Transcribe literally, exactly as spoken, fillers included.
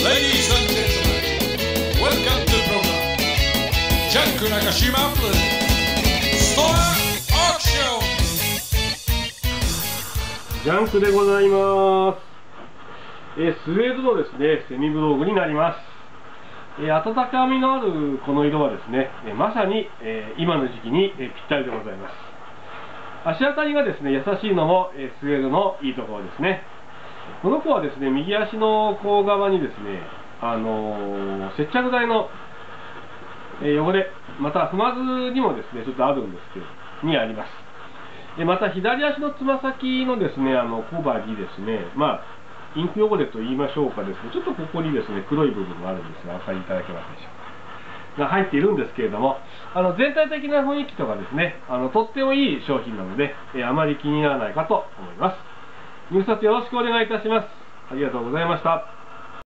Ladies and gentlemen, welcome to the program. ジャンク中島プレゼンツストアオークション。 ジャンクでございます。えー、スウェードのですね、セミブローグになります。えー、温かみのあるこの色はですね、えー、まさに、えー、今の時期に、えー、ぴったりでございます。足当たりがですね、優しいのも、えー、スウェードのいいところですね。この子はですね、右足の甲側にですね、あのー、接着剤の、えー、汚れ、また踏まずにもですね、ちょっとあるんですけど、にあります。でまた左足のつま先のですね、あのコバにですね、まあ、インク汚れと言いましょうかですね、ちょっとここにですね、黒い部分があるんですが、お分かりいただけますでしょうか。が入っているんですけれども、あの全体的な雰囲気とかですね、あのとってもいい商品なので、えー、あまり気にならないかと思います。入札よろしくお願いいたします。ありがとうございました。